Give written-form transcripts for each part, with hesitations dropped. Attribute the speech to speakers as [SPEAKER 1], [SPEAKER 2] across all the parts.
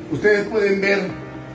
[SPEAKER 1] Ustedes pueden ver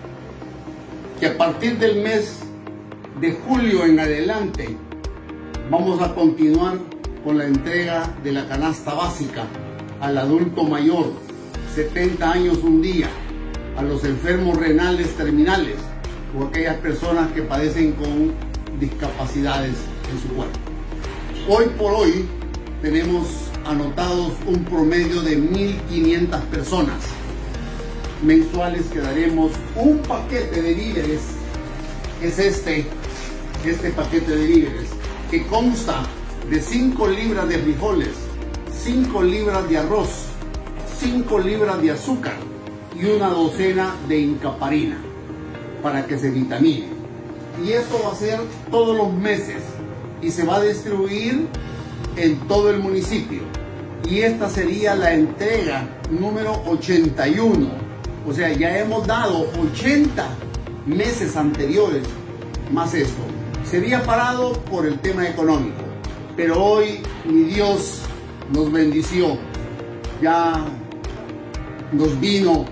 [SPEAKER 1] que a partir del mes de julio en adelante vamos a continuar con la entrega de la canasta básica al adulto mayor, 70 años un día, a los enfermos renales terminales o aquellas personas que padecen con discapacidades en su cuerpo. Hoy por hoy tenemos anotados un promedio de 1.500 personas mensuales que daremos un paquete de víveres, que es este paquete de víveres, que consta de 5 libras de frijoles, 5 libras de arroz, 5 libras de azúcar y una docena de incaparina para que se vitamine. Y esto va a ser todos los meses y se va a distribuir en todo el municipio. Y esta sería la entrega número 81. O sea, ya hemos dado 80 meses anteriores más esto. Se había parado por el tema económico, pero hoy mi Dios nos bendició. Ya nos vino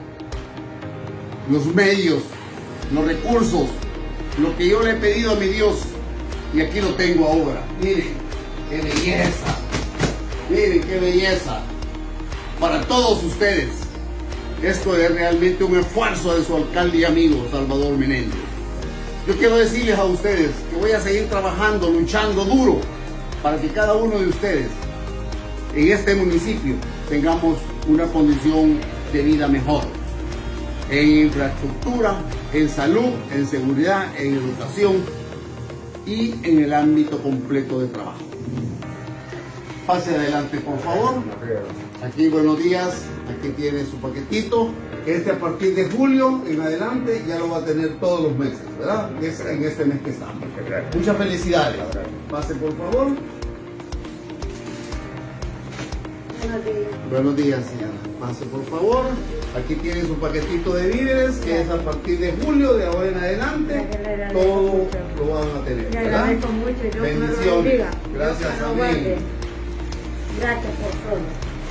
[SPEAKER 1] los medios, los recursos, lo que yo le he pedido a mi Dios, y aquí lo tengo ahora. Miren qué belleza, miren qué belleza para todos ustedes. Esto es realmente un esfuerzo de su alcalde y amigo Salvador Menéndez. Yo quiero decirles a ustedes que voy a seguir trabajando, luchando duro para que cada uno de ustedes en este municipio tengamos una condición de vida mejor, en infraestructura, en salud, en seguridad, en educación y en el ámbito completo de trabajo. Pase adelante, por favor. Aquí, buenos días. Aquí tiene su paquetito. A partir de julio en adelante ya lo va a tener todos los meses, ¿verdad? Es en este mes que estamos. Muchas felicidades. Pase, por favor. Buenos días, señora. Pase, por favor. Aquí tiene su paquetito de víveres, que es a partir de julio, de ahora en adelante. Todo lo van a tener, ¿verdad? Bendiciones. Gracias, amén.
[SPEAKER 2] Gracias por todo.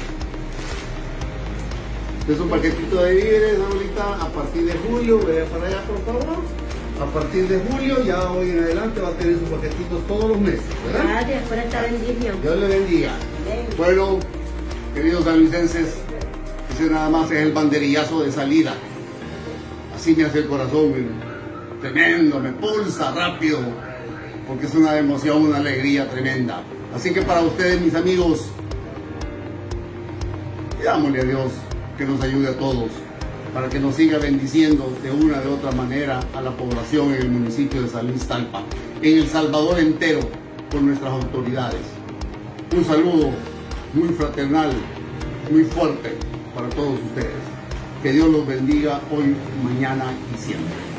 [SPEAKER 1] Este es un paquetito de víveres, ahorita, a partir de julio. Vaya para allá, por favor. A partir de julio, ya hoy en adelante va a tener sus paquetitos todos los meses, ¿verdad?
[SPEAKER 2] Gracias por esta bendición.
[SPEAKER 1] Dios le bendiga. Bueno, queridos sanluisenses, ese nada más es el banderillazo de salida. Así me hace el corazón, tremendo, me pulsa rápido, porque es una emoción, una alegría tremenda. Así que para ustedes, mis amigos, pidámosle a Dios que nos ayude a todos, para que nos siga bendiciendo de una de otra manera a la población en el municipio de San Luis Talpa, en El Salvador entero, con nuestras autoridades. Un saludo muy fraternal, muy fuerte para todos ustedes. Que Dios los bendiga hoy, mañana y siempre.